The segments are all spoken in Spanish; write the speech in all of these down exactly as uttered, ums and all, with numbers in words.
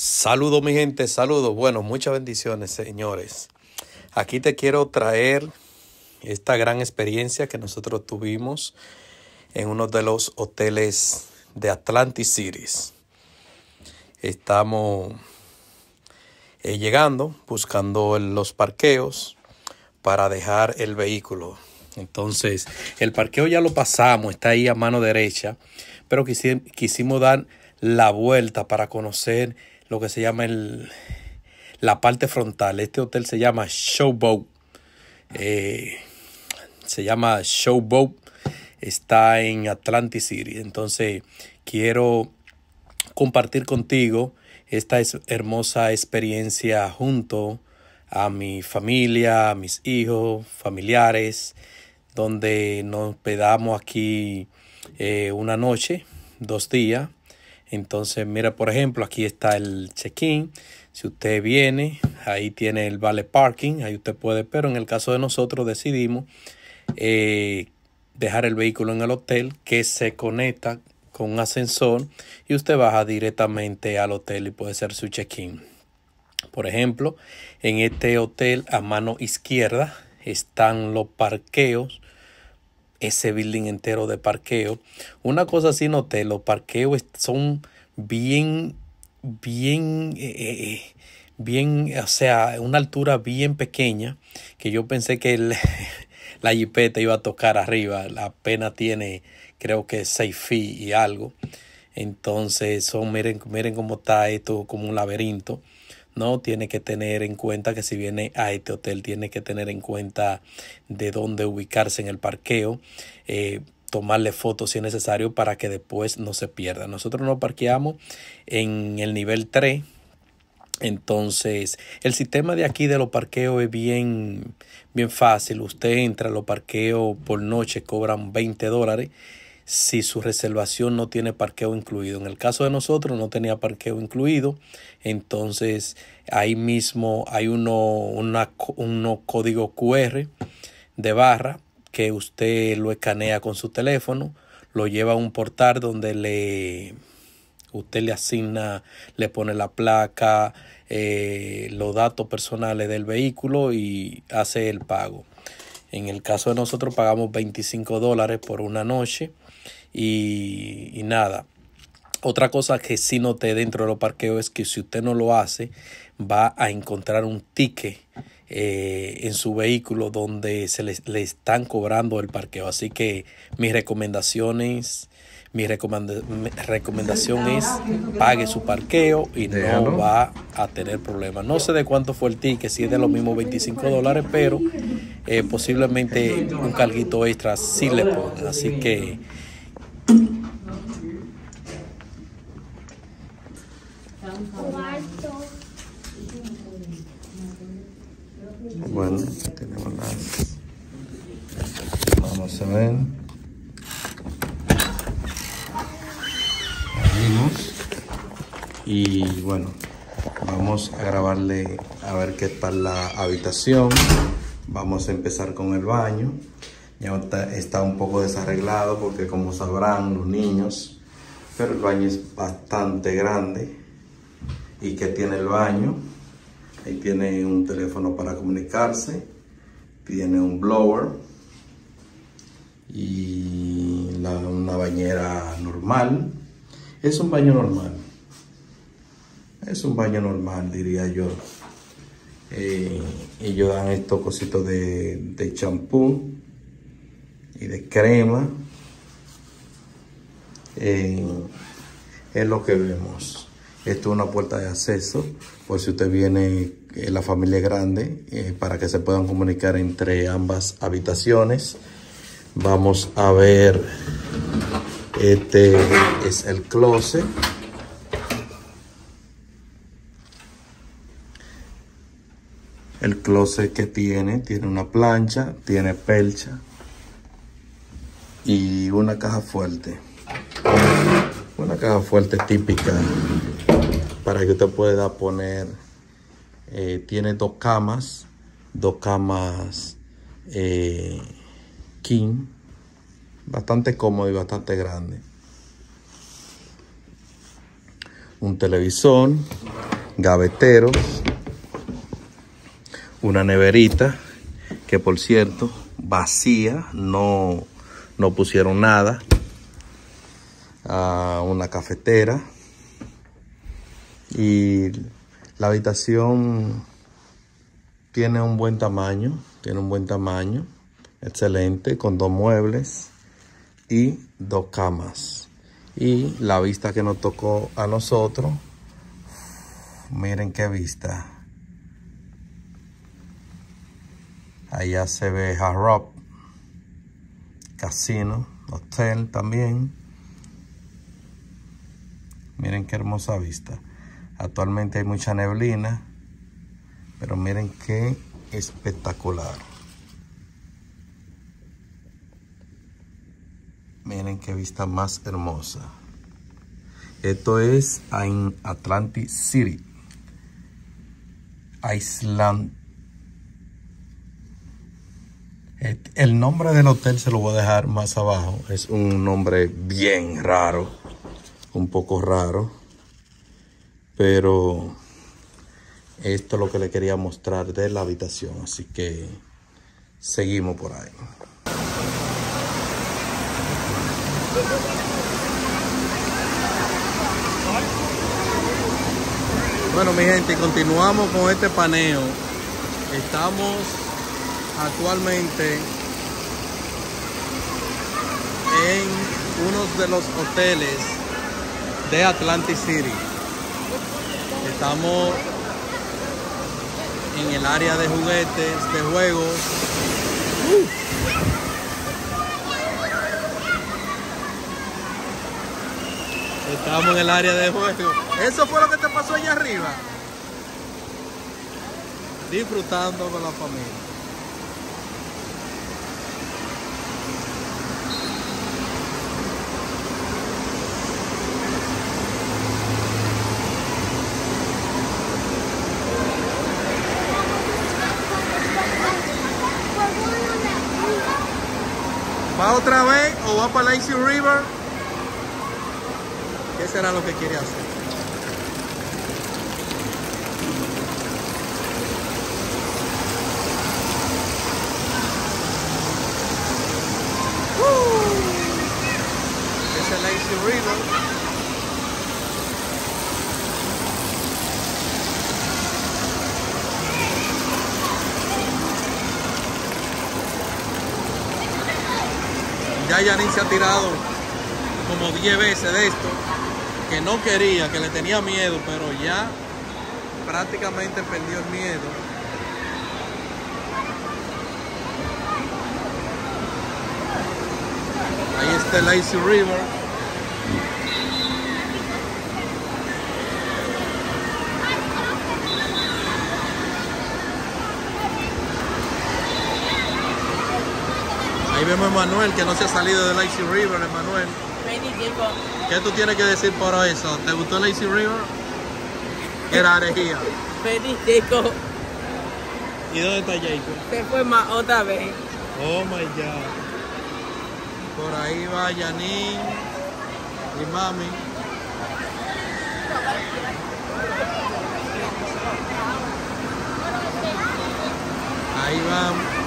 Saludos mi gente, saludos. Bueno, muchas bendiciones, señores. Aquí te quiero traer esta gran experiencia que nosotros tuvimos en uno de los hoteles de Atlantic City. Estamos eh, llegando, buscando los parqueos para dejar el vehículo. Entonces, el parqueo ya lo pasamos, está ahí a mano derecha, pero quisim- quisimos dar la vuelta para conocer lo que se llama el, la parte frontal. Este hotel se llama Showboat. Eh, se llama Showboat. Está en Atlantic City. Entonces, quiero compartir contigo esta es hermosa experiencia junto a mi familia, a mis hijos, familiares, donde nos hospedamos aquí eh, una noche, dos días. Entonces, mira, por ejemplo, aquí está el check-in. Si usted viene, ahí tiene el valet parking, ahí usted puede, pero en el caso de nosotros decidimos eh, dejar el vehículo en el hotel, que se conecta con un ascensor y usted baja directamente al hotel y puede hacer su check-in. Por ejemplo, en este hotel a mano izquierda están los parqueos, ese building entero de parqueo. Una cosa sí noté, los parqueos son bien, bien, eh, bien, o sea, una altura bien pequeña, que yo pensé que el, la jipeta iba a tocar arriba. Apenas tiene, creo que seis feet y algo. Entonces, son, miren, miren cómo está esto, como un laberinto. No, tiene que tener en cuenta que si viene a este hotel, tiene que tener en cuenta de dónde ubicarse en el parqueo, eh, tomarle fotos si es necesario para que después no se pierda. Nosotros nos parqueamos en el nivel tres. Entonces, el sistema de aquí de los parqueos es bien, bien fácil. Usted entra a los parqueos por noche, cobran veinte dólares. Si su reservación no tiene parqueo incluido. En el caso de nosotros no tenía parqueo incluido. Entonces ahí mismo hay uno, una, uno código Q R de barra que usted lo escanea con su teléfono. Lo lleva a un portal donde le, usted le asigna, le pone la placa, eh, los datos personales del vehículo y hace el pago. En el caso de nosotros pagamos veinticinco dólares por una noche. Y, y nada, otra cosa que sí noté dentro de los parqueos es que si usted no lo hace, va a encontrar un ticket eh, en su vehículo donde se le, le están cobrando el parqueo. Así que mis recomendaciones, mi, recomenda, mi recomendación es pague su parqueo y no va a tener problemas. No sé de cuánto fue el ticket, si es de los mismos veinticinco dólares, pero eh, posiblemente un carguito extra sí le pongan. Así que bueno, tenemos las, vamos a ver, abrimos y bueno, vamos a grabarle a ver qué tal la habitación. Vamos a empezar con el baño. Ya está, está un poco desarreglado porque, como sabrán los niños, pero el baño es bastante grande. ¿Y qué tiene el baño? Ahí tiene un teléfono para comunicarse, tiene un blower y la, una bañera normal. Es un baño normal, es un baño normal, diría yo. Eh, ellos dan estos cositos de champú y de crema. Eh, es lo que vemos. Esto es una puerta de acceso por si usted viene, eh, la familia es grande, eh, para que se puedan comunicar entre ambas habitaciones. Vamos a ver, este es el closet. El closet que tiene, tiene una plancha, tiene percha y una caja fuerte. Una caja fuerte típica para que usted pueda poner, eh, tiene dos camas, dos camas eh, king, bastante cómodo y bastante grande. Un televisor, gaveteros, una neverita que por cierto vacía, no, no pusieron nada, uh, una cafetera y la habitación tiene un buen tamaño, tiene un buen tamaño, excelente, con dos muebles y dos camas. Y la vista que nos tocó a nosotros, miren qué vista. Allá se ve Hard Rock, casino, hotel también. Miren qué hermosa vista. Actualmente hay mucha neblina, pero miren qué espectacular. Miren qué vista más hermosa. Esto es en Atlantic City, Island. El nombre del hotel se lo voy a dejar más abajo. Es un nombre bien raro, un poco raro, pero esto es lo que le quería mostrar de la habitación. Así que seguimos por ahí. Bueno, mi gente, continuamos con este paneo. Estamos actualmente en uno de los hoteles de Atlantic City. Estamos en el área de juguetes, de juegos. Uh. Estamos en el área de juegos. Eso fue lo que te pasó allá arriba. Disfrutando con la familia. ¿Va otra vez o va para Lazy River? ¿Qué será lo que quiere hacer? Uh, es el Lazy River. Ya Yanin se ha tirado como diez veces de esto, que no quería, que le tenía miedo, pero ya prácticamente perdió el miedo. Ahí está el Lazy River. Ahí vemos a Emanuel, que no se ha salido de Lazy River. Emanuel, ¿qué tú tienes que decir por eso? ¿Te gustó Lazy River? Era herejía. Benitico. ¿Y dónde está Jacob? Se fue más otra vez. Oh my God. Por ahí va Yanin y mami. Ahí van.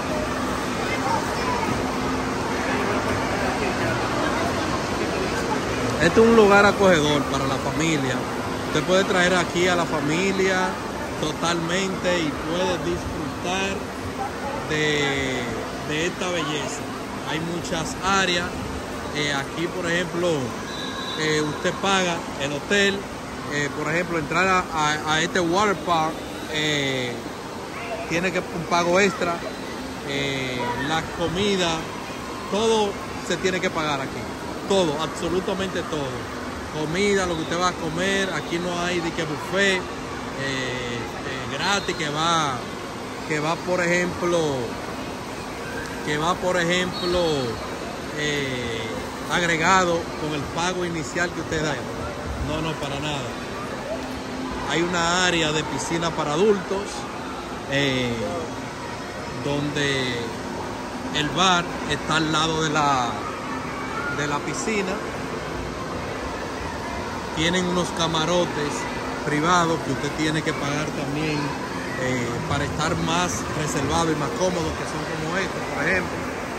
Este es un lugar acogedor para la familia. Usted puede traer aquí a la familia totalmente y puede disfrutar de, de esta belleza. Hay muchas áreas. Eh, aquí, por ejemplo, eh, usted paga el hotel. Eh, por ejemplo, entrar a, a, a este water park eh, tiene que un pago extra. Eh, la comida, todo se tiene que pagar aquí. Todo, absolutamente todo. Comida, lo que usted va a comer. Aquí no hay de que buffet eh, eh, gratis que va, que va por ejemplo, que va por ejemplo eh, agregado con el pago inicial que usted da. No, no, para nada. Hay una área de piscina para adultos eh, donde el bar está al lado de la de la piscina. Tienen unos camarotes privados que usted tiene que pagar también eh, para estar más reservado y más cómodo, que son como estos, por ejemplo.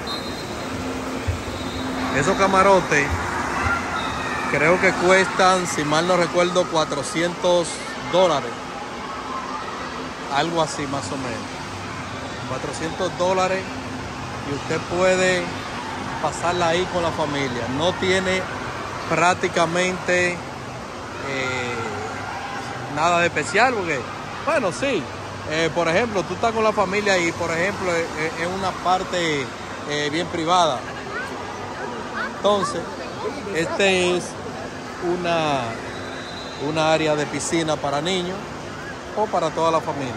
Esos camarotes creo que cuestan, si mal no recuerdo, cuatrocientos dólares. Algo así más o menos. cuatrocientos dólares y usted puede pasarla ahí con la familia. No tiene prácticamente eh, nada de especial porque, bueno, sí. Eh, por ejemplo, tú estás con la familia y, por ejemplo, es eh, eh, una parte eh, bien privada. Entonces, este es una, una área de piscina para niños o para toda la familia.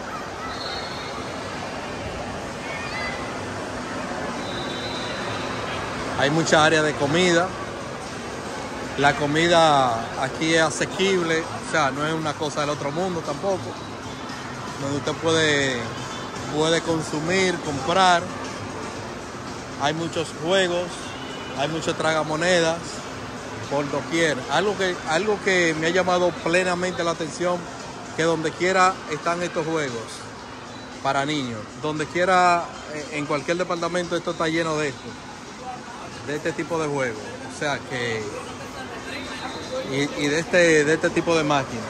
Hay mucha área de comida. La comida aquí es asequible, o sea, no es una cosa del otro mundo tampoco. Donde usted puede, puede consumir, comprar. Hay muchos juegos, hay muchos tragamonedas por doquier. Algo que, algo que me ha llamado plenamente la atención, que donde quiera están estos juegos para niños. Donde quiera, en cualquier departamento, esto está lleno de esto, de este tipo de juegos. O sea que, y, y de, este, de este tipo de máquinas.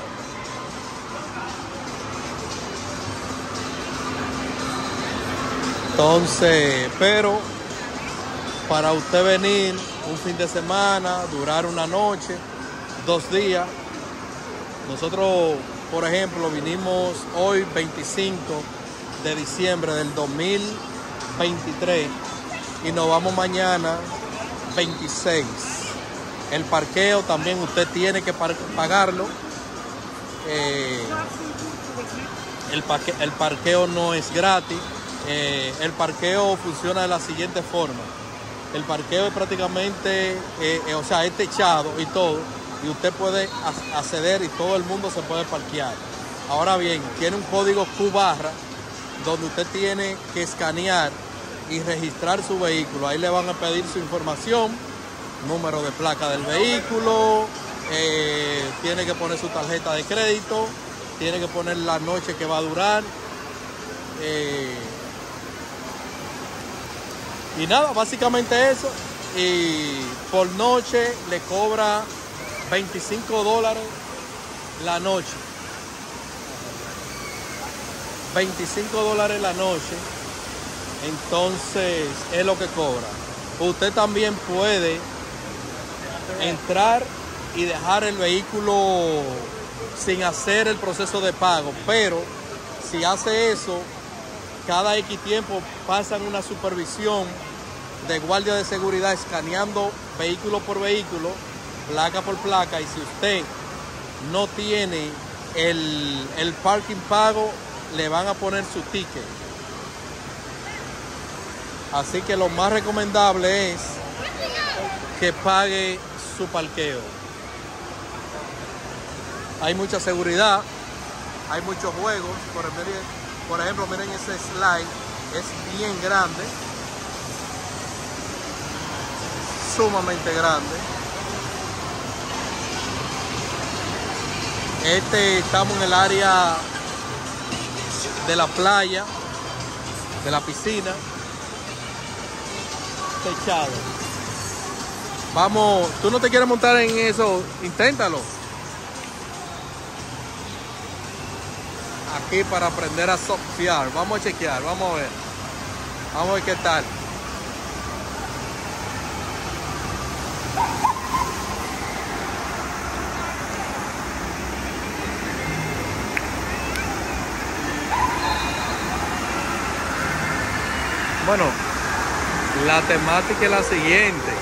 Entonces, pero para usted venir un fin de semana, durar una noche, dos días. Nosotros, por ejemplo, vinimos hoy veinticinco de diciembre del dos mil veintitrés y nos vamos mañana veintiséis. El parqueo también usted tiene que pagarlo. Eh, el, parque, el parqueo no es gratis. Eh, el parqueo funciona de la siguiente forma. El parqueo es prácticamente, eh, eh, o sea, es techado y todo, y usted puede acceder y todo el mundo se puede parquear. Ahora bien, tiene un código Q barra donde usted tiene que escanear y registrar su vehículo. Ahí le van a pedir su información, número de placa del vehículo, eh, tiene que poner su tarjeta de crédito, tiene que poner la noche que va a durar. Eh, Y nada, básicamente eso. Y por noche le cobra veinticinco dólares la noche. veinticinco dólares la noche. Entonces es lo que cobra. Usted también puede entrar y dejar el vehículo sin hacer el proceso de pago. Pero si hace eso, cada X tiempo pasan una supervisión de guardia de seguridad escaneando vehículo por vehículo, placa por placa, y si usted no tiene el, el parking pago, le van a poner su ticket. Así que lo más recomendable es que pague su parqueo. Hay mucha seguridad, hay muchos juegos. Por ejemplo, Por ejemplo, miren ese slide, es bien grande, sumamente grande. Este, estamos en el área de la playa, de la piscina, techado. Vamos, ¿tú no te quieres montar en eso? Inténtalo. Aquí para aprender a surfear. Vamos a chequear, vamos a ver. Vamos a ver qué tal. Bueno, la temática es la siguiente.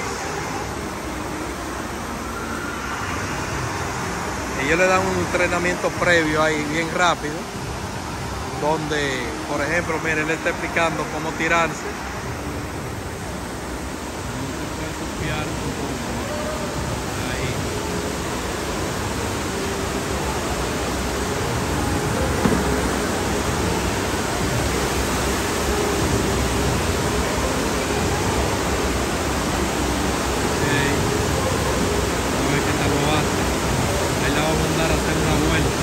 Ellos le dan un entrenamiento previo ahí bien rápido, donde, por ejemplo, miren, le está explicando cómo tirarse. Ahí la vamos a mandar a hacer una vuelta.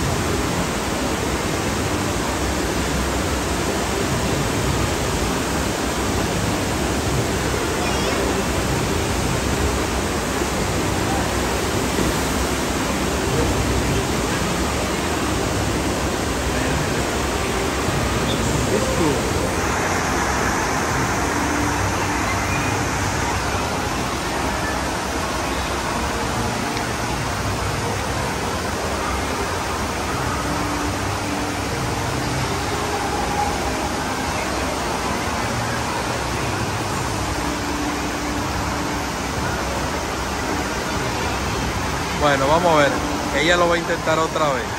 Bueno, vamos a ver. Ella lo va a intentar otra vez.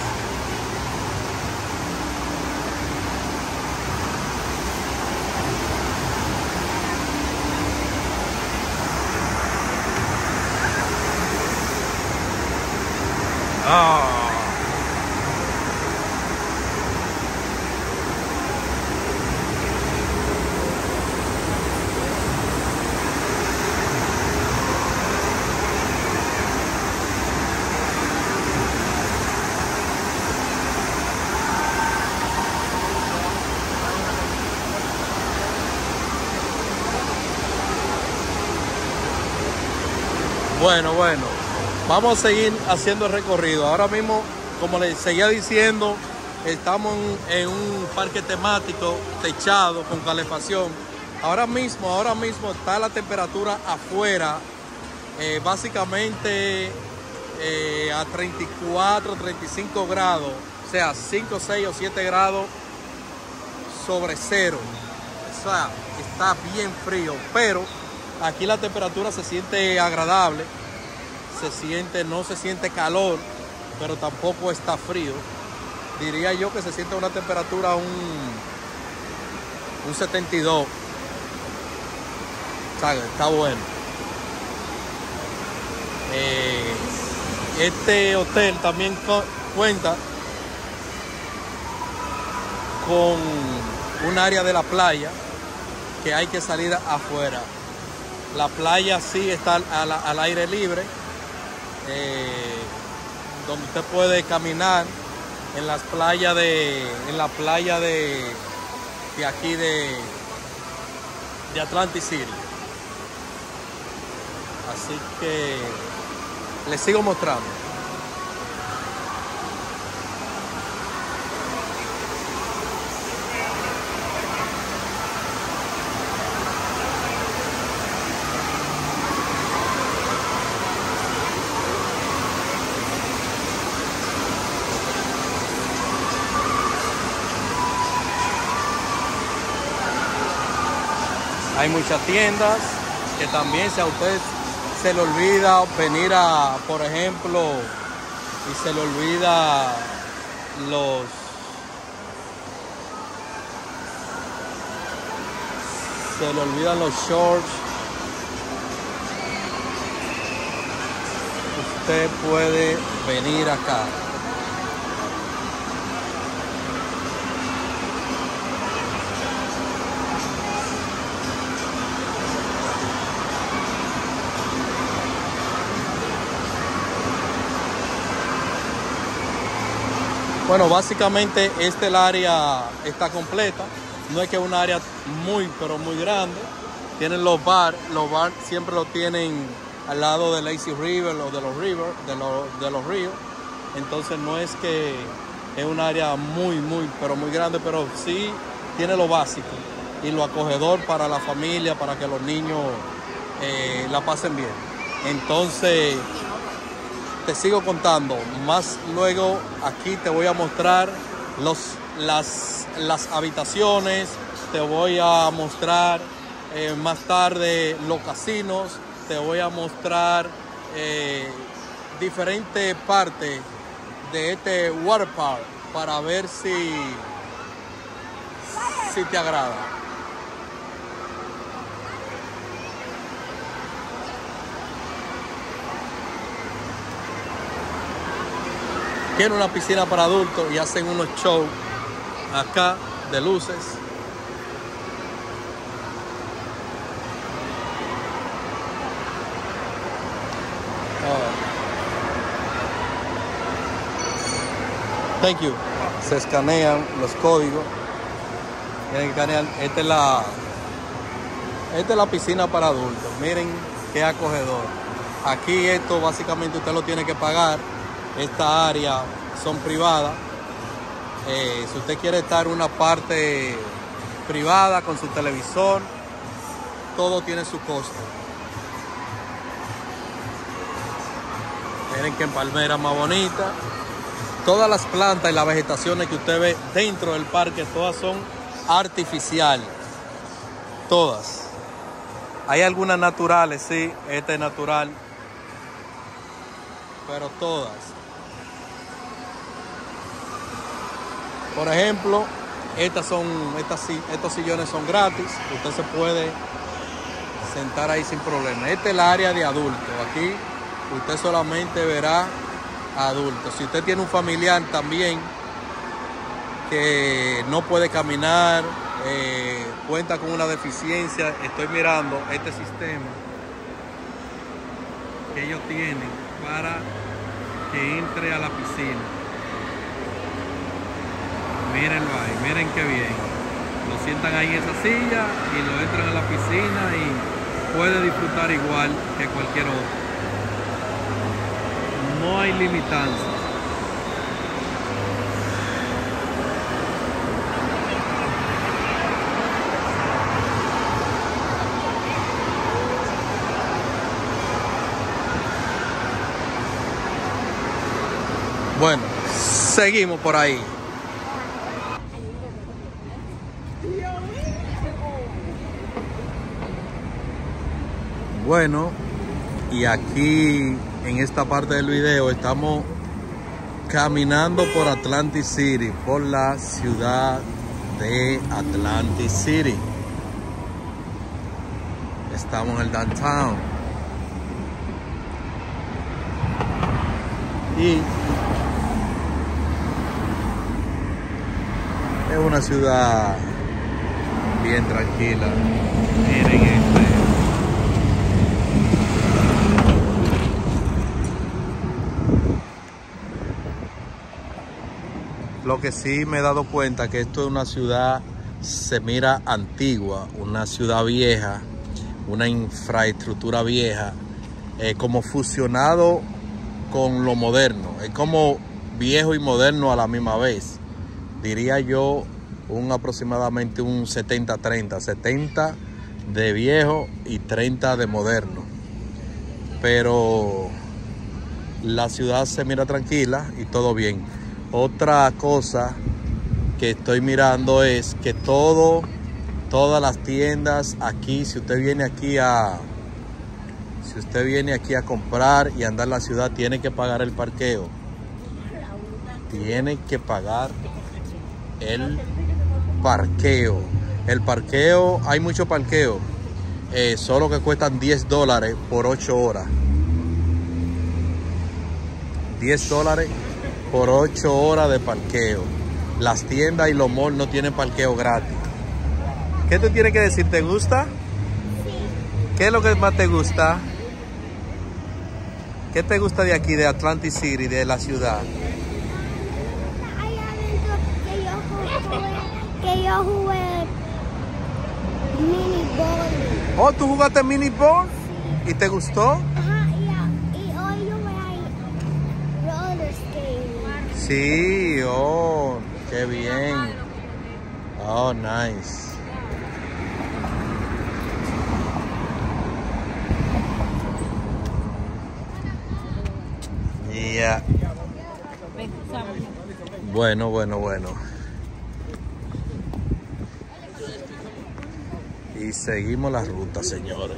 Ah. Bueno, bueno, vamos a seguir haciendo el recorrido. Ahora mismo, como les seguía diciendo, estamos en, en un parque temático techado con calefacción. Ahora mismo, ahora mismo está la temperatura afuera, eh, básicamente eh, a treinta y cuatro, treinta y cinco grados, o sea, cinco, seis o siete grados sobre cero. O sea, está bien frío, pero aquí la temperatura se siente agradable, se siente, no se siente calor, pero tampoco está frío. Diría yo que se siente una temperatura un, un setenta y dos. O sea, está bueno. Eh, este hotel también co- cuenta con un área de la playa que hay que salir afuera. La playa sí está al, al aire libre, eh, donde usted puede caminar en las playas de, en la playa de, de aquí de, de Atlantic City. Así que les sigo mostrando. Hay muchas tiendas que también, si a usted se le olvida venir a, por ejemplo, y se le olvida los se le olvidan los shorts, usted puede venir acá. Bueno, básicamente este el área está completa. No es que es un área muy, pero muy grande. Tienen los bar, los bar siempre lo tienen al lado del Lazy River o de los river, de los, de los ríos. Entonces no es que es un área muy, muy, pero muy grande, pero sí tiene lo básico y lo acogedor para la familia, para que los niños eh, la pasen bien. Entonces, te sigo contando. Más luego aquí te voy a mostrar los, las, las habitaciones, te voy a mostrar eh, más tarde los casinos, te voy a mostrar eh, diferentes partes de este water park para ver si, si te agrada. Tiene una piscina para adultos y hacen unos shows acá de luces. Oh. Thank you. Se escanean los códigos. Tienen que escanear. Esta es la, esta es la piscina para adultos. Miren qué acogedor. Aquí esto básicamente usted lo tiene que pagar. Esta área son privadas. Eh, si usted quiere estar en una parte privada con su televisor, todo tiene su costo. Miren que en palmera más bonita. Todas las plantas y las vegetaciones que usted ve dentro del parque, todas son artificiales. Todas. Hay algunas naturales, sí, esta es natural. pero todas. Por ejemplo, estas son, estas, estos sillones son gratis. Usted se puede sentar ahí sin problema. Este es el área de adultos. Aquí usted solamente verá adultos. Si usted tiene un familiar también que no puede caminar, eh, cuenta con una deficiencia, estoy mirando este sistema que ellos tienen para que entre a la piscina. Mírenlo ahí, miren qué bien. Lo sientan ahí en esa silla y lo entran a la piscina y puede disfrutar igual que cualquier otro. No hay limitantes. Bueno, seguimos por ahí. Bueno, y aquí en esta parte del video estamos caminando por Atlantic City, por la ciudad de Atlantic City. Estamos en el downtown. Y es una ciudad bien tranquila. Miren este. Lo que sí me he dado cuenta que esto es una ciudad, se mira antigua, una ciudad vieja, una infraestructura vieja, eh, como fusionado con lo moderno. Es como viejo y moderno a la misma vez. Diría yo un aproximadamente un setenta treinta, setenta de viejo y treinta de moderno. Pero la ciudad se mira tranquila y todo bien. Otra cosa que estoy mirando es que todo, todas las tiendas aquí, si usted viene aquí a, si usted viene aquí a comprar y andar en la ciudad, tiene que pagar el parqueo. Tiene que pagar el parqueo. El parqueo, hay mucho parqueo, eh, solo que cuestan diez dólares por ocho horas. diez dólares por ocho horas de parqueo. Las tiendas y los malls no tienen parqueo gratis. ¿Qué te tiene que decir? ¿Te gusta? Sí. ¿Qué es lo que más te gusta? ¿Qué te gusta de aquí, de Atlantic City, de la ciudad? Hay adentro que yo jugué, que yo jugué mini bowling. Oh, ¿tú jugaste mini ball? Sí. ¿Y te gustó? Ajá, y, y hoy yo voy a ir roller skating. Sí, oh, qué bien. Oh, nice. Yeah. Bueno, bueno, bueno. Y seguimos la ruta, señores.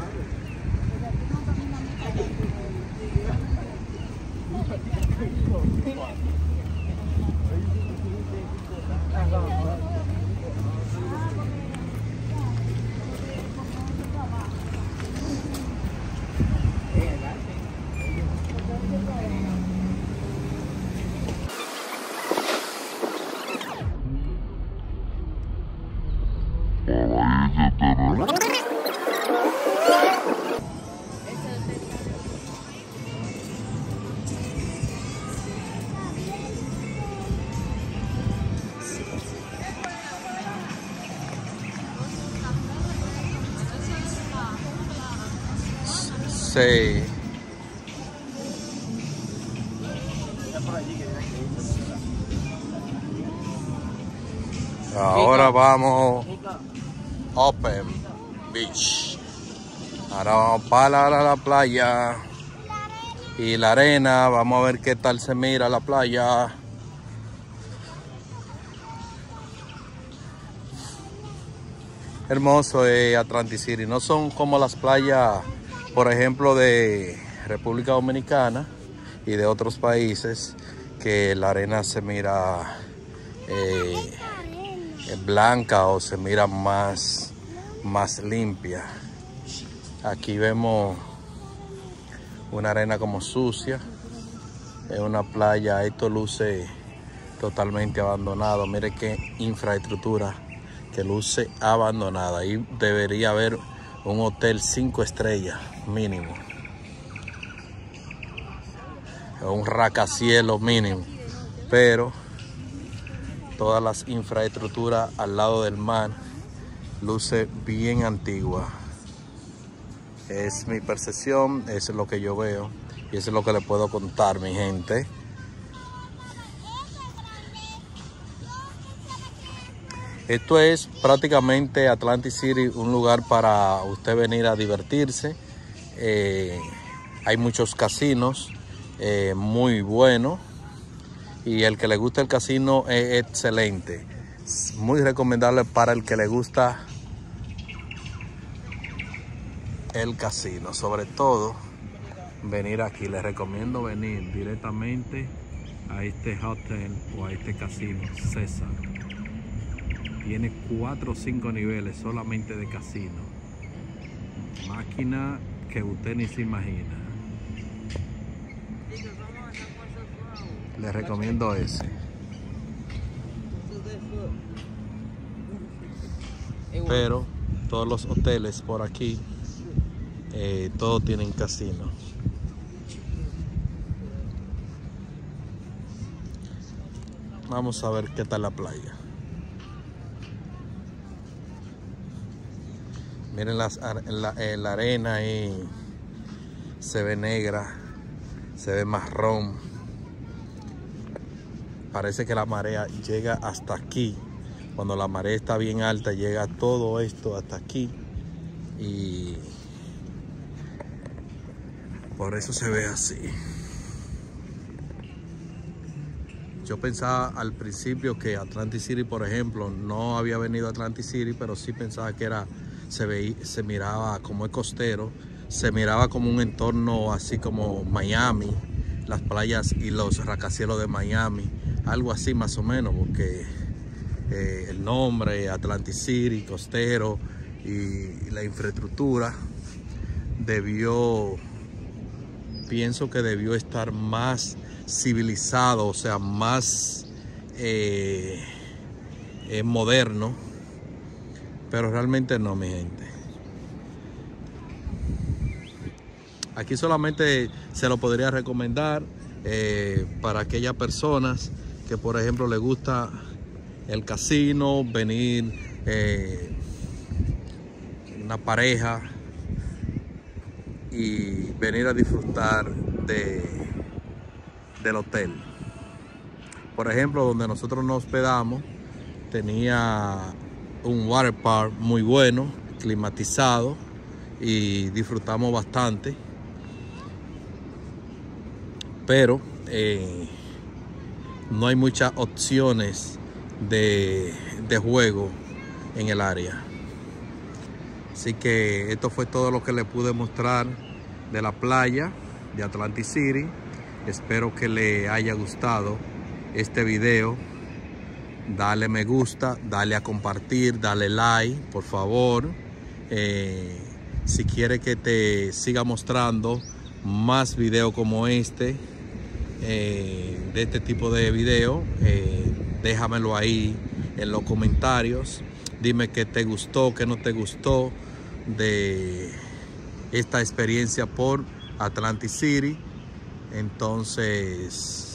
Sí. Ahora vamos Open Beach. Ahora vamos para la, la playa y la arena. Vamos a ver qué tal se mira la playa. Hermoso es Atlantic City. No son como las playas, por ejemplo, de República Dominicana, y de otros países que la arena se mira eh, blanca o se mira más, más limpia. Aquí vemos una arena como sucia. Es una playa, esto luce totalmente abandonado. Mire qué infraestructura que luce abandonada. Ahí debería haber un hotel cinco estrellas mínimo, un rascacielos mínimo, pero todas las infraestructuras al lado del mar luce bien antigua. Es mi percepción, eso es lo que yo veo y eso es lo que les puedo contar, mi gente. Esto es prácticamente Atlantic City, un lugar para usted venir a divertirse. Eh, hay muchos casinos eh, muy buenos y el que le gusta el casino es excelente. Es muy recomendable para el que le gusta el casino, sobre todo venir aquí. Les recomiendo venir directamente a este hotel o a este casino César. Tiene cuatro o cinco niveles solamente de casino, máquina que usted ni se imagina. Les recomiendo ese. Pero todos los hoteles por aquí Eh, todos tienen casino. Vamos a ver qué tal la playa. Miren las, la, eh, la arena ahí se ve negra, se ve marrón. Parece que la marea llega hasta aquí. Cuando la marea está bien alta, llega todo esto hasta aquí. Y por eso se ve así. Yo pensaba al principio que Atlantic City, por ejemplo, no había venido a Atlantic City, pero sí pensaba que era, se veía, se miraba como es costero, se miraba como un entorno así como Miami, las playas y los rascacielos de Miami, algo así más o menos, porque eh, el nombre, Atlantic City, costero y la infraestructura debió, pienso que debió estar más civilizado, o sea, más eh, eh, moderno, pero realmente no, mi gente. Aquí solamente se lo podría recomendar eh, para aquellas personas que, por ejemplo, les gusta el casino, venir eh, una pareja y venir a disfrutar de, del hotel. Por ejemplo, donde nosotros nos hospedamos tenía un water park muy bueno, climatizado, y disfrutamos bastante. Pero eh, no hay muchas opciones de, de juego en el área. Así que esto fue todo lo que les pude mostrar de la playa de Atlantic City. Espero que le haya gustado este video. Dale me gusta, dale a compartir, dale like, por favor. Eh, si quiere que te siga mostrando más videos como este, eh, de este tipo de video, eh, déjamelo ahí en los comentarios. Dime qué te gustó, qué no te gustó de esta experiencia por Atlantic City. Entonces,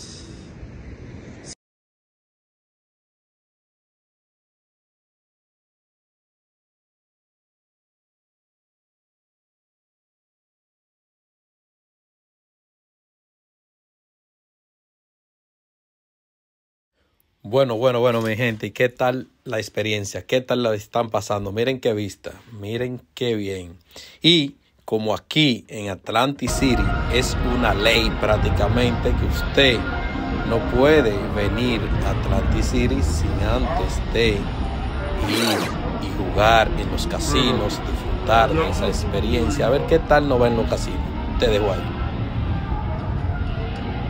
Bueno, bueno, bueno, mi gente, ¿y qué tal la experiencia? ¿Qué tal la están pasando? Miren qué vista, miren qué bien. Y como aquí en Atlantic City es una ley prácticamente que usted no puede venir a Atlantic City sin antes de ir y jugar en los casinos, disfrutar de esa experiencia. A ver qué tal nos va en los casinos. Te dejo ahí.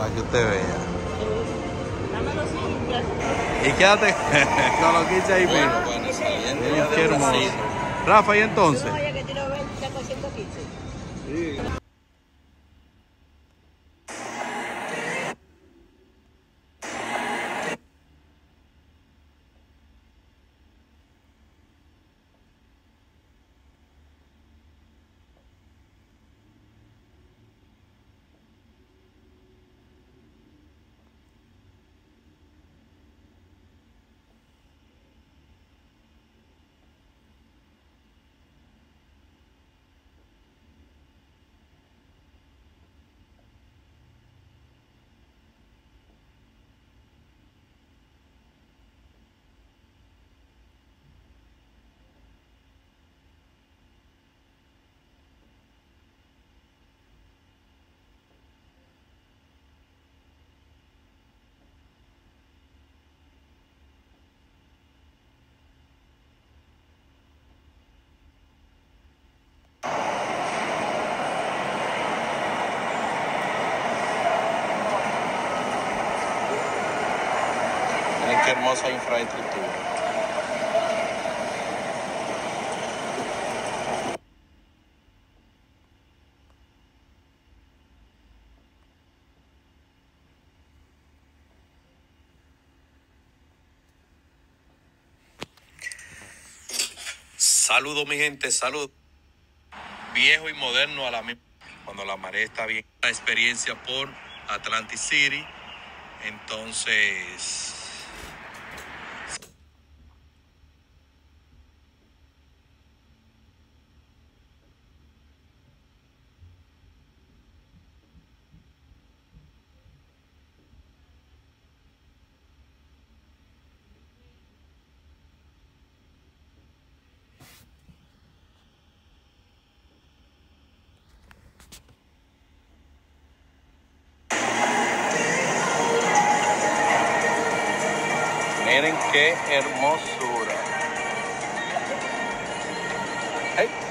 para que usted vea. Dámelo simple. Y quédate con los quince ahí mismo. Bueno, está bien. Miren qué hermoso. Rafa, ¿y entonces? Oye, que tiro veinte con ciento quince. Miren qué hermosa infraestructura. Saludos mi gente, salud. Viejo y moderno a la misma. Cuando la marea está bien. La experiencia por Atlantic City. Entonces... Miren qué hermosura. Hey.